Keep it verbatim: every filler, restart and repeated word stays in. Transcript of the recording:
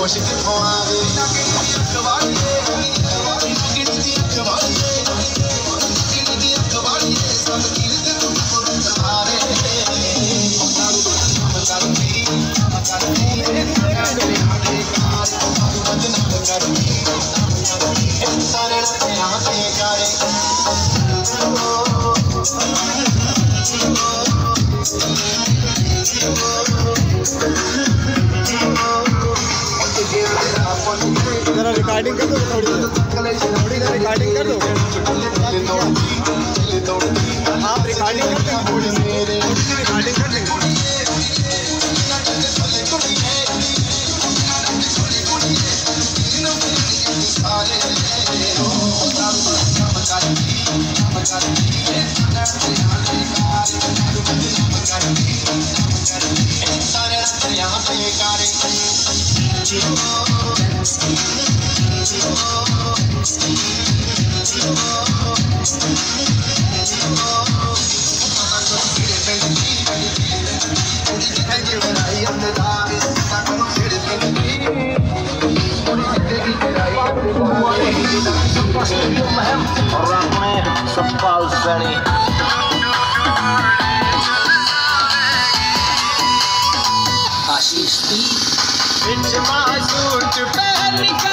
होश किथों आवे जरा रिकॉर्डिंग कर दो थोड़ी थोड़ी देर रिकॉर्डिंग कर दो आप रिकॉर्डिंग कर देंगे थोड़ी सी रिकॉर्डिंग कर देंगे यहाँ पे गाड़ी सब्बाल सैनी आशीष दी सूट पहन